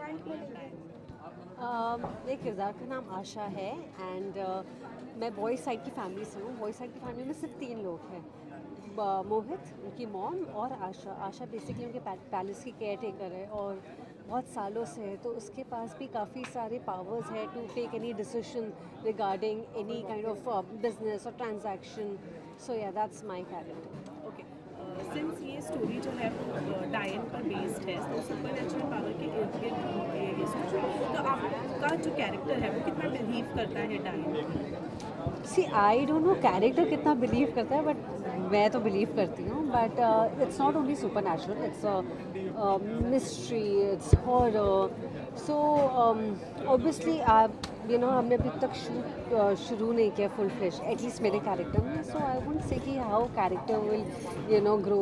मेरे किरदार का नाम आशा है एंड मैं बॉयज़ साइड की फैमिली से हूँ। बॉयज़ साइड की फैमिली में सिर्फ 3 लोग हैं, मोहित, उनकी मॉम और आशा। आशा बेसिकली उनके पैलेस की केयर टेकर है और बहुत सालों से है, तो उसके पास भी काफ़ी सारे पावर्स है to take any decision regarding any kind of business और ट्रांजैक्शन। सो या that's my character. Okay. Since ये स्टोरी जो है वो डायन पर बेस्ड है, तो सुपर नेचुरल पावर के इर्द गिर्द होती है ये स्टोरी, तो आपका जो कैरेक्टर है वो कितना बिलीव करता है डायन? See I don't know character कितना बिलीव करता है, बट मैं तो बिलीव करती हूँ। But it's not only super natural, it's mystery, it's horror. So obviously आप हमने अभी तक शूट शुरू नहीं किया फुल फ्लेश, एटलीस्ट मेरे कैरेक्टर में। सो आई वोंट से कि how character will grow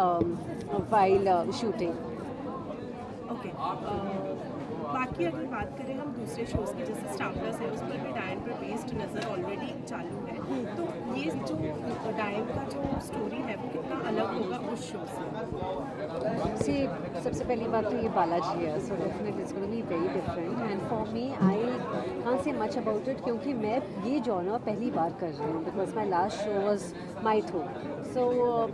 while shooting. Okay. बाकी अगर बात करें हम दूसरे शोज़ की, जैसे स्टार प्लस है, उस पर भी डायन पर बेस्ड नज़र ऑलरेडी चालू है, तो ये जो डायन का जो स्टोरी है वो कितना अलग होगा उस शो से? सी सबसे पहली बात तो ये बालाजी है, so definitely it's gonna be very different and for me I can't say much about it, क्योंकि मैं ये जॉनर पहली बार कर रही हूँ because my last show was mytho. So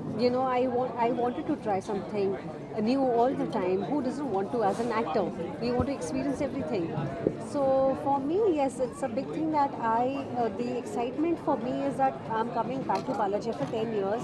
I wanted to try something new all the time. Who doesn't want to as an actor? We want to experience everything. So for me, yes, it's a big thing that the excitement for me is that I'm coming back to Balaji after 10 years.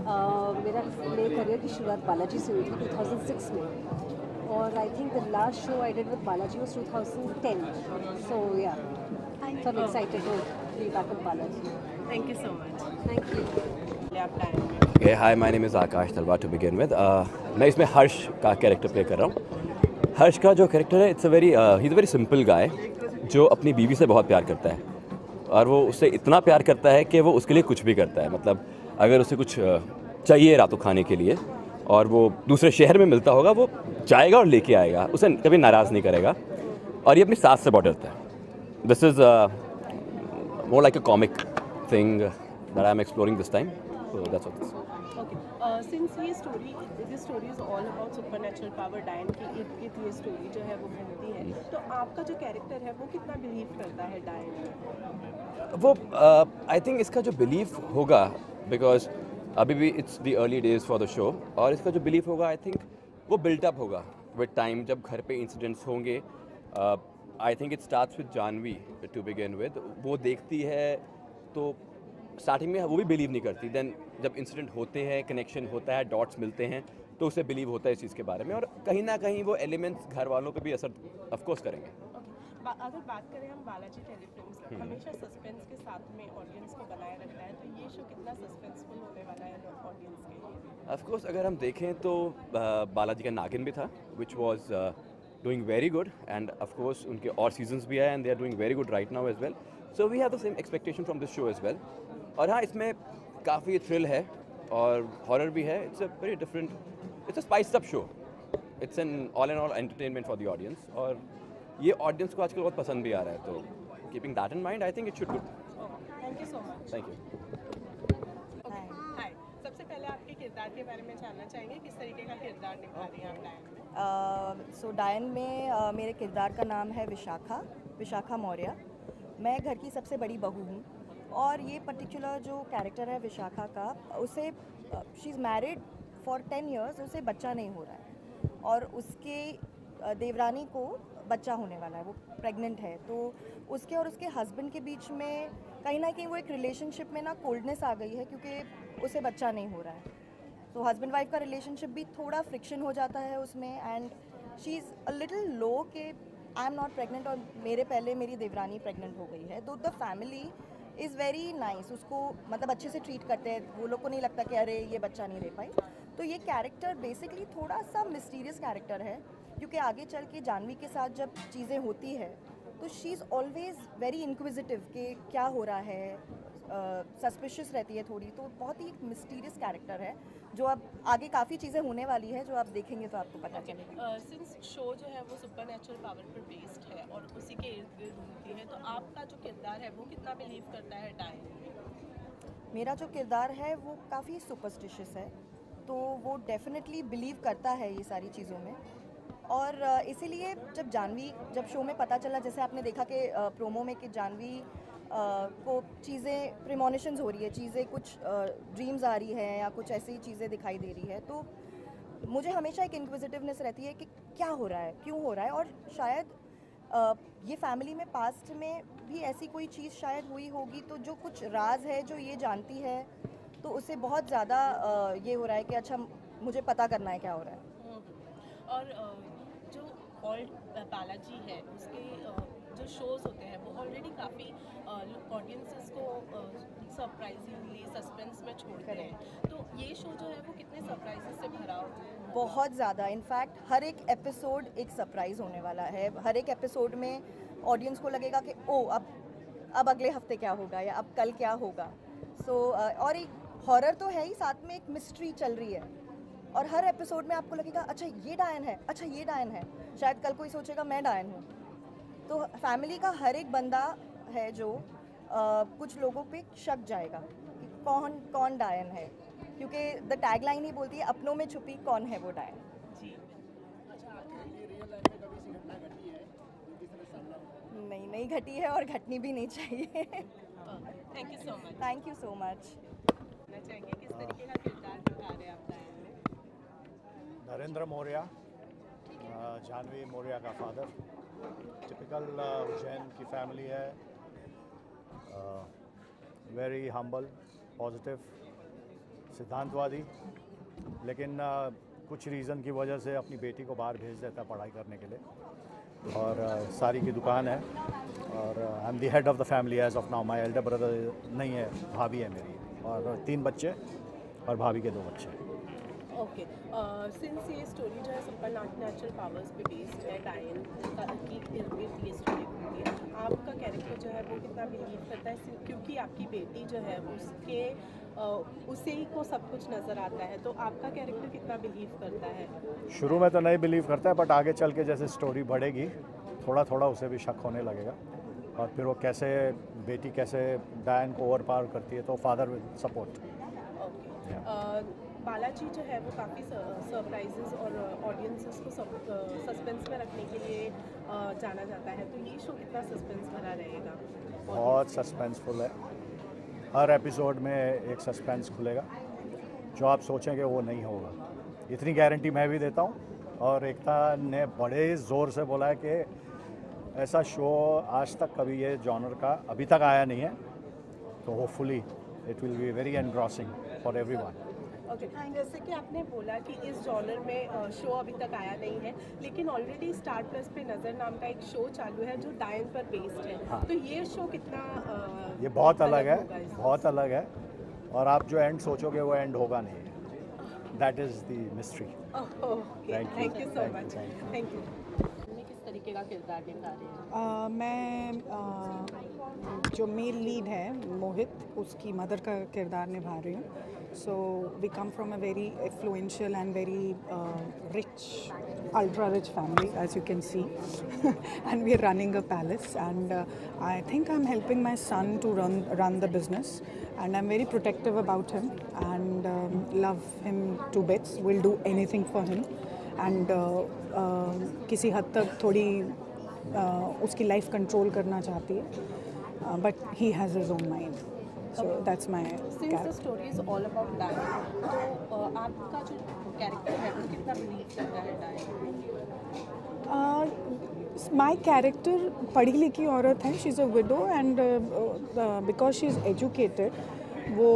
मेरे career की शुरुआत बालाजी से हुई थी 2006 में, और I think the last show I did with Balaji was 2010. So yeah, so I'm excited to be back with Balaji. Thank you so much. Thank you. आप डायन में Okay, hi, my name is Akash Talwar to begin with. मैं इसमें हर्ष का character play कर रहा हूँ। हर्ष का जो कैरेक्टर है, he is a very simple guy जो अपनी बीवी से बहुत प्यार करता है, और वो उससे इतना प्यार करता है कि वो उसके लिए कुछ भी करता है। मतलब अगर उसे कुछ चाहिए रातों खाने के लिए और वो दूसरे शहर में मिलता होगा, वो जाएगा और लेके आएगा, उसे कभी नाराज़ नहीं करेगा। और ये अपनी सास से बहुत डरता है। This is more like a comic thing that I am exploring this time, so that's what this. Since ये story this story is all about super natural power, डायन के इर्द गिर्द ये स्टोरी जो है वो घूमती है, तो आपका जो कैरेक्टर है वो कितना बिलीव करता है डायन में? वो आई थिंक इसका जो बिलीफ होगा, बिकॉज अभी भी it's the early days for the show, और इसका जो बिलीफ होगा आई थिंक वो बिल्टअप होगा विद टाइम। जब घर पे इंसिडेंट्स होंगे, I think it starts with Janhvi to begin with. वो देखती है तो स्टार्टिंग में वो भी बिलीव नहीं करती, देन जब इंसिडेंट होते हैं, कनेक्शन होता है, डॉट्स मिलते हैं, तो उसे बिलीव होता है इस चीज़ के बारे में, और कहीं ना कहीं वो एलिमेंट्स घर वालों पे भी असर ऑफकोर्स करेंगे। अगर बात करें हम बालाजी टेलीफिल्म्स की, हमेशा सस्पेंस के साथ में ऑडियंस को बनाए रखता है, तो ये शो कितना सस्पेंसफुल होने वाला है ऑडियंस के लिए? ऑफकोर्स अगर हम देखें तो बालाजी का नागिन भी था, which was doing very good, and of course उनके और सीजन्स भी आए and they are doing very good right now as well. So we have the same expectation from this show as well. और हाँ, इसमें काफ़ी थ्रिल है और हॉरर भी है। It's a very different, it's a spiced up show. It's an all entertainment for the audience, और ये ऑडियंस को आजकल बहुत पसंद भी आ रहा है, तो keeping that in mind I think it should good. Thank you so much. Thank you. Hi, सबसे पहले आपके किरदार के बारे में जानना चाहेंगे, किस तरीके का किरदार निभा रही हैं आप डायन में? सो डायन में मेरे किरदार का नाम है विशाखा मौर्य। मैं घर की सबसे बड़ी बहू हूँ, और ये पर्टिकुलर जो कैरेक्टर है विशाखा का, उसे she is married for 10 years, उसे बच्चा नहीं हो रहा है, और उसके देवरानी को बच्चा होने वाला है, वो प्रेग्नेंट है। तो उसके और उसके हस्बैंड के बीच में कहीं ना कहीं वो एक रिलेशनशिप में ना कोल्डनेस आ गई है, क्योंकि उसे बच्चा नहीं हो रहा है। तो हस्बैंड वाइफ का रिलेशनशिप भी थोड़ा फ्रिक्शन हो जाता है उसमें, and she is a little low कि आई एम नॉट प्रेग्नेंट, और मेरे पहले मेरी देवरानी प्रेग्नेंट हो गई है। तो the family is very nice, उसको मतलब अच्छे से ट्रीट करते हैं, वो लोग को नहीं लगता कि अरे ये बच्चा नहीं दे पाई। तो ये कैरेक्टर बेसिकली थोड़ा सा मिस्टीरियस कैरेक्टर है, क्योंकि आगे चल के जानवी के साथ जब चीज़ें होती है तो she is always very inquisitive कि क्या हो रहा है, सस्पिशियस रहती है थोड़ी। तो बहुत ही एक मिस्टीरियस कैरेक्टर है, जो अब आगे काफ़ी चीज़ें होने वाली है, जो आप देखेंगे तो आपको पता चलेगा। सिंस शो जो है वो सुपर नेचुरल पावर पर बेस्ड है और उसी के इर्द गिर्द घूमती है, तो आपका जो किरदार है वो कितना बिलीव करता है डायन में? मेरा जो किरदार है वो काफ़ी सुपरस्टिशियस है, तो वो डेफिनेटली बिलीव करता है ये सारी चीज़ों में। और इसीलिए जब शो में पता चला, जैसे आपने देखा कि प्रोमो में कि जानवी को चीज़ें प्रिमोनिशंस हो रही है, चीज़ें कुछ ड्रीम्स आ रही है या कुछ ऐसी चीज़ें दिखाई दे रही है, तो मुझे हमेशा एक इंक्विजिटिवनेस रहती है कि क्या हो रहा है, क्यों हो रहा है। और शायद ये फैमिली में पास्ट में भी ऐसी कोई चीज़ शायद हुई होगी, तो जो कुछ राज है जो ये जानती है, तो उसे बहुत ज़्यादा ये हो रहा है कि अच्छा मुझे पता करना है क्या हो रहा है। और जो ऑल्ट बालाजी है उसके जो शोज़ होते हैं वो ऑलरेडी काफ़ी ऑडियंसेस को सरप्राइजिंगली सस्पेंस में छोड़ते हैं, तो ये शो जो है वो कितने सरप्राइजेस से भरा होता है? बहुत ज़्यादा, इनफैक्ट हर एक एपिसोड एक सरप्राइज़ होने वाला है। हर एक एपिसोड में ऑडियंस को लगेगा कि ओ अब अगले हफ्ते क्या होगा या अब कल क्या होगा। और एक हॉरर तो है ही, साथ में एक मिस्ट्री चल रही है और हर एपिसोड में आपको लगेगा अच्छा ये डायन है, अच्छा ये डायन है, शायद कल कोई सोचेगा मैं डायन हूँ। तो फैमिली का हर एक बंदा है जो कुछ लोगों पे शक जाएगा कि कौन डायन है, क्योंकि द टैगलाइन ही बोलती है अपनों में छुपी कौन है वो डायन। जी, नहीं घटी है और घटनी भी नहीं चाहिए। Thank you so much. Thank you so much. कहना चाहेंगे किस तरीके का किरदार निभा रहे हैं आप डायन में? नरेंद्र मौर्य, जानवी मौर्य का फादर। टिपिकल उज्जैन की फैमिली है, वेरी हम्बल, पॉजिटिव, सिद्धांतवादी, लेकिन कुछ रीज़न की वजह से अपनी बेटी को बाहर भेज देता है पढ़ाई करने के लिए। और साड़ी की दुकान है और I am the head of the family as of now. My elder brother नहीं है, भाभी है मेरी, और 3 बच्चे और भाभी के 2 बच्चे। ओके, सिंस ये स्टोरी जो है सुपर नेचुरल पावर्स पे बेस्ड है, डायन की इर्द-गिर्द ये स्टोरी होती है, आपका कैरेक्टर जो है वो कितना बिलीव करता है? क्योंकि आपकी बेटी जो है उसे ही को सब कुछ नज़र आता है, तो आपका कैरेक्टर कितना बिलीव करता है? शुरू में तो नहीं बिलीव करता है, बट आगे चल के जैसे स्टोरी बढ़ेगी थोड़ा थोड़ा उसे भी शक होने लगेगा, और फिर वो बेटी कैसे डायन को ओवर पावर करती है, तो father will support. Okay, Balaji जो है वो काफ़ी सरप्राइजेस और ऑडियंसेस को सस्पेंस में रखने के लिए जाना जाता है, तो ये शो कितना सस्पेंस भरा रहेगा? बहुत सस्पेंसफुल है, हर एपिसोड में एक सस्पेंस खुलेगा जो आप सोचेंगे वो नहीं होगा, इतनी गारंटी मैं भी देता हूँ। और एकता ने बड़े ज़ोर से बोला है कि ऐसा शो आज तक कभी ये जॉनर का अभी तक आया नहीं है, तो hopefully it will be very engrossing for everyone. Okay, जैसे कि आपने बोला कि इस जॉनर में शो अभी तक आया नहीं है, लेकिन ऑलरेडी स्टार प्लस पे नज़र नाम का एक शो चालू है जो डायन पर बेस्ड है। हाँ। तो ये शो कितना ये बहुत अलग है, होगा इससे? बहुत अलग है, और आप जो एंड सोचोगे वो एंड होगा नहीं है। That is the mystery. Okay, thank you so much, thank you. किस तरीके का किरदार निभा रहे हैं? मैं जो मेल लीड है मोहित, उसकी मदर का किरदार निभा रही हूँ। So we come from a very influential and very rich, ultra-rich family, as you can see, and we are running a palace. And I think I'm helping my son to run the business, and I'm very protective about him and love him to bits. Will do anything for him, and किसी हद तक थोड़ी उसकी life control करना चाहती है, but he has his own mind. So that's my Since the character. story is all about डायन, तो आपका जो कैरेक्टर है वो कितना बिलीव करता है डायन? My character पढ़ी लिखी औरत है, she is a widow, and because she is educated, वो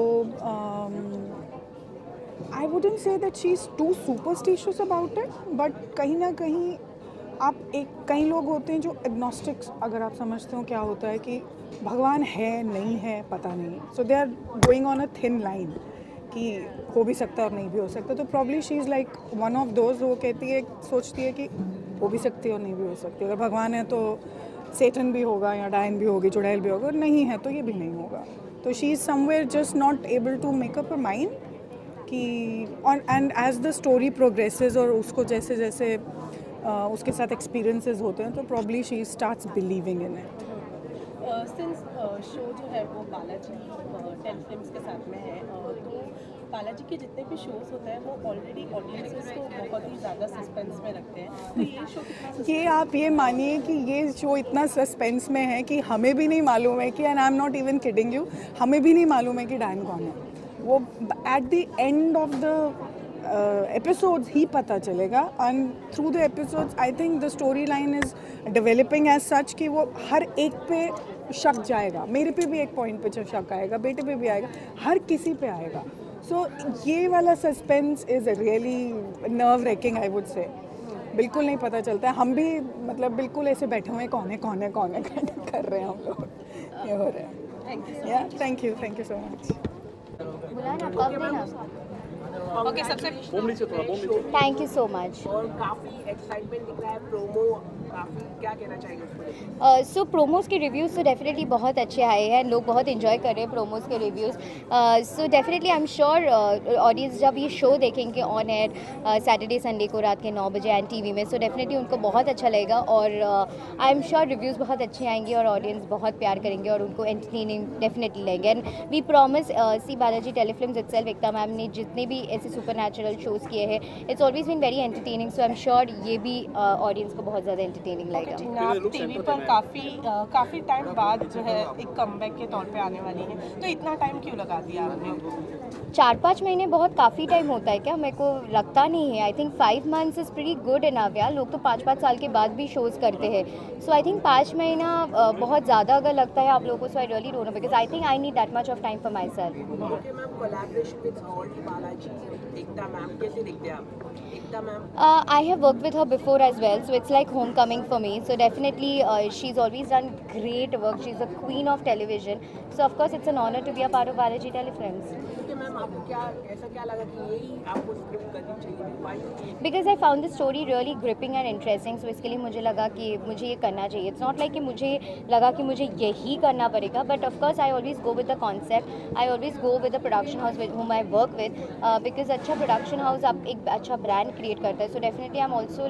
I wouldn't say that she is too superstitious about it, but कहीं ना कहीं कई लोग होते हैं जो एग्नोस्टिक्स, अगर आप समझते हो क्या होता है कि भगवान है नहीं है पता नहीं, so they are going on a thin line कि हो भी सकता है और नहीं भी हो सकता। तो probably she is like one of those, वो कहती है, सोचती है कि हो भी सकती है और नहीं भी हो सकती। अगर भगवान है तो सेटन भी होगा या डायन भी होगी, चुड़ैल भी होगा, और नहीं है तो ये भी नहीं होगा। तो she is somewhere just not able to make up a mind कि, और and as the story progresses और उसको जैसे जैसे उसके साथ एक्सपीरियंसेस होते हैं, तो probably she starts believing in it. Since show जो है वो बालाजी 10 फिल्म्स के साथ में है, तो बालाजी के जितने भी शोज होते हैं वो ऑलरेडी ऑडियंसेस को बहुत ही ज़्यादा सस्पेंस में रखते हैं, तो ये शो कितना ये आप ये मानिए कि ये शो इतना सस्पेंस में है कि हमें भी नहीं मालूम है कि, and I am not even kidding you, हमें भी नहीं मालूम है कि डायन कौन है। वो at the end of the episodes ही पता चलेगा, and through the episodes I think the story line is developing as such कि वो हर एक पे शक जाएगा। मेरे पे भी एक पॉइंट पे शक आएगा, बेटे पे भी आएगा, हर किसी पे आएगा। सो ये वाला suspense is really nerve wracking I would say. बिल्कुल नहीं पता चलता है, हम भी मतलब बिल्कुल ऐसे बैठे हुए कौन है कर रहे हैं हम लोग, ये हो रहा है। Thank you so much. Okay, सबसे थैंक यू सो मच। और काफ़ी एक्साइटमेंट दिख रहा है, प्रोमो काफ़ी, क्या कहना चाहेंगे उसको? सो प्रोमोज़ के रिव्यूज़ तो डेफिनेटली बहुत अच्छे आए हैं, लोग बहुत इन्जॉय कर रहे हैं प्रोमोज़ के reviews. So definitely I am sure audience जब ये शो देखेंगे ऑन एयर सैटरडे संडे को रात के 9 बजे एंड टीवी में, सो डेफिनेटली उनको बहुत अच्छा लगेगा और आई एम श्योर रिव्यूज़ बहुत अच्छे आएंगे और ऑडियंस बहुत प्यार करेंगे और उनको एंटरटेनिंग डेफिनेटली लगेंगे। And we promise see Balaji Telefilms itself, Ekta ma'am ने जितने भी ऐसे सुपर नेचुरल शोज़ किए हैं, it's always been very entertaining, so I am sure ये भी ऑडियंस को बहुत ज़्यादा एंटरटेनिंग लगेगा। आप टीवी पर काफ़ी टाइम बाद जो है एक कमबैक के तौर पे आने वाली है, तो इतना टाइम क्यों लगा दिया आपने? 4-5 महीने बहुत काफ़ी टाइम होता है क्या? मेरे को लगता नहीं है। I think 5 months is pretty good enough यार। लोग तो 5-5 साल के बाद भी शोज़ करते हैं, सो आई थिंक 5 महीना बहुत ज़्यादा अगर लगता है आप लोगों को, so I really don't know, because I think I need that much of time for my self. Okay ma'am, collaboration with Balaji, Ekta ma'am कैसे दिखते हैं आप? Ekta ma'am, I have worked with her before as well, so it's like homecoming for me. So definitely, she's always done great work. She's a queen of television. So of course, it's an honor to be a part of Balaji Telefilms. Okay ma'am, आपको ऐसा क्या लगा कि यही आपको script करनी चाहिए? Because I found the story really gripping and interesting, so इसके लिए मुझे लगा कि मुझे ये करना चाहिए। It's not like कि मुझे लगा कि मुझे यही करना पड़ेगा, but of course I always go with the concept. I always go with the production house with whom I work with, because अच्छा production house आप एक अच्छा brand create करता है, so definitely I'm also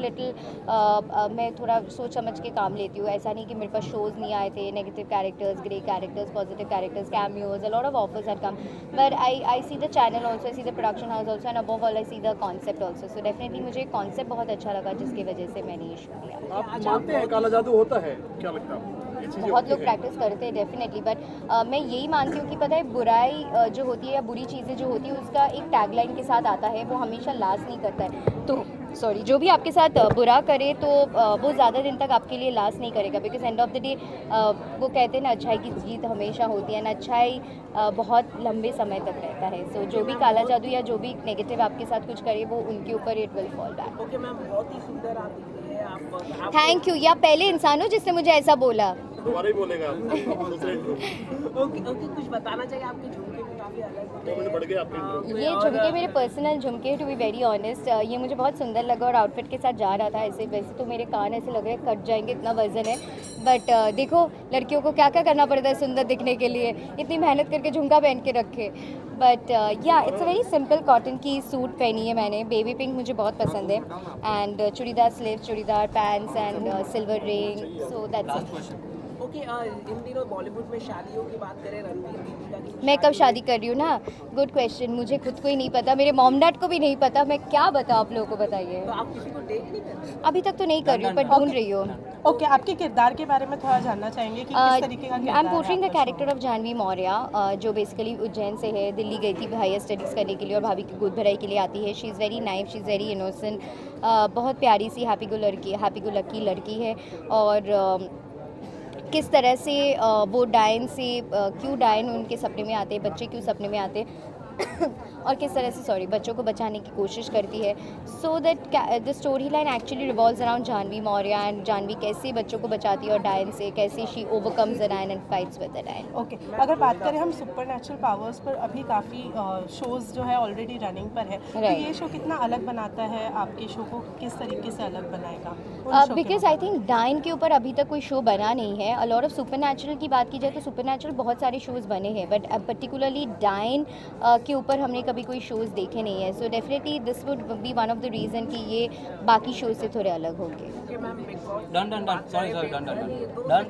little मैं थोड़ा सोच समझ के काम लेती हूँ। ऐसा नहीं कि मेरे पास shows नहीं आए थे, negative characters, grey characters, positive characters, cameos, a lot of offers had come, but I see the channel also, I see the production house also, and above all I see the concept also, so definitely मुझे concept बहुत अच्छा लगा जिसकी वजह से मैंने ये show लिया। आप मानते हैं काला जादू होता है, क्या लगता है? बहुत लोग प्रैक्टिस करते हैं डेफिनेटली, बट मैं यही मानती हूँ कि पता है बुराई जो होती है या बुरी चीज़ें जो होती है उसका एक टैगलाइन के साथ आता है, वो हमेशा लास्ट नहीं करता है। तो सॉरी, जो भी आपके साथ बुरा करे तो वो ज़्यादा दिन तक आपके लिए लास्ट नहीं करेगा, because end of the day वो कहते हैं ना, अच्छाई की जीत हमेशा होती है ना, अच्छाई बहुत लंबे समय तक रहता है। सो जो भी काला जादू या जो भी नेगेटिव आपके साथ कुछ करे वो उनके ऊपर it will fall back. Okay ma'am, बहुत ही सुंदर आप दिख रही हैं आप। थैंक यू, या पहले इंसान हो जिसने मुझे ऐसा बोला। दोबारा ही बोलेगा ओके, कुछ बताना चाहिए? आपके झुमके भी काफ़ी अलग होते हैं। बढ़ गया आपके ये झुमके मेरे पर्सनल झुमके, टू बी वेरी ऑनेस्ट, ये मुझे बहुत सुंदर लगा और आउटफिट के साथ जा रहा था। ऐसे वैसे तो मेरे कान ऐसे लग रहे हैं कट जाएंगे, इतना वजन है, बट देखो लड़कियों को क्या क्या करना पड़ता है सुंदर दिखने के लिए, इतनी मेहनत करके झुमका पहन के रखे। बट या it's a very simple cotton की सूट पहनी है मैंने, बेबी पिंक मुझे बहुत पसंद है, and churidar sleeves, churidar pants and silver ring, so that's it. Okay, इन दिनों बॉलीवुड में शादियों की बात करें, रणवीर दीपिका की मैं कब शादी कर रही हूँ ना, गुड क्वेश्चन, मुझे खुद को ही नहीं पता, मेरे मॉम डैड को भी नहीं पता, मैं क्या बताऊँ आप लोगों को, बताइए। तो आप किसी को डेट नहीं कर रहे? अभी तक तो नहीं कर रही हूँ, पर ढूंढ रही हूँ। ओके, आपके किरदार के बारे में थोड़ा जानना चाहेंगे कि किस तरीके का I am portraying the character of Janhvi Maurya, जो बेसिकली उज्जैन से है, दिल्ली गई थी हायर स्टडीज़ करने के लिए और भाभी की गोद भराई के लिए आती है। She is very naive, she is very innocent, बहुत प्यारी सी हैप्पी गो लकी लड़की है, और किस तरह से वो डायन से क्यों डायन उनके सपने में आते हैं, बच्चे क्यों सपने में आते हैं और किस तरह से बच्चों को बचाने की कोशिश करती है। So that the story line actually revolves around Janhvi Maurya, and Janhvi कैसे बच्चों को बचाती है और डायन से कैसे शी ओवरकम्स द डायन एंड फाइट्स विद द डायन। ओके, अगर बात करें हम सुपर नेचुरल पावर्स पर, अभी काफ़ी शोज़ जो है ऑलरेडी रनिंग पर है, तो ये शो कितना अलग बनाता है आपके शो को, किस तरीके से अलग बनाएगा? बिकॉज आई थिंक डायन के ऊपर अभी तक कोई शो बना नहीं है। A lot of super natural की बात की जाए तो सुपर नेचुरल बहुत सारे शोज़ बने हैं, बट पर्टिकुलरली डायन के ऊपर हमने कभी कोई शोज़ देखे नहीं है। So definitely this would be one of the reason कि ये बाकी शोज़ से थोड़े अलग होंगे।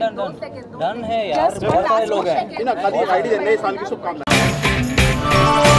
डन है यार, बहुत सारे लोग हैं। खादी आईडी नए साल की शुभकामनाएं।